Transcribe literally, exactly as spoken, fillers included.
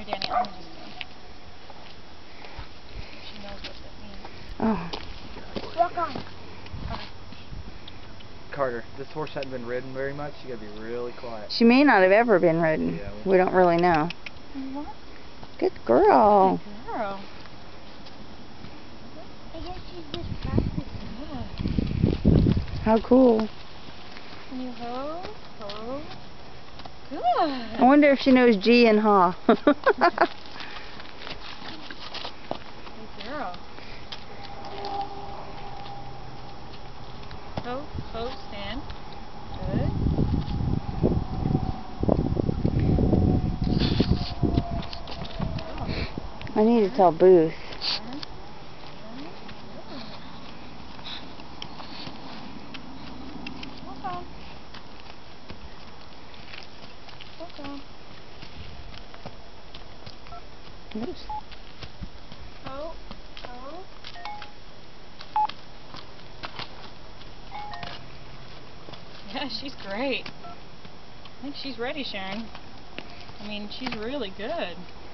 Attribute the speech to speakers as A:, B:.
A: Danny, I'm gonna see. She knows what that means.
B: Oh.
C: Walk on.
D: Carter, this horse hasn't been ridden very much. You gotta be really quiet.
B: She may not have ever been ridden.
D: Yeah,
B: we don't really know.
A: What?
B: Good girl.
A: Good girl.
C: I guess she's just practicing.
B: How cool.
A: Can you ho? Ho? Good.
B: I wonder if she knows G and ha.
A: Good girl. Ho, ho, stand. Good.
B: I need to tell Booth.
A: Walk on. Walk on.
B: Oops.
A: Ho, ho. Yeah, she's great. I think she's ready, Sharon. I mean, she's really good.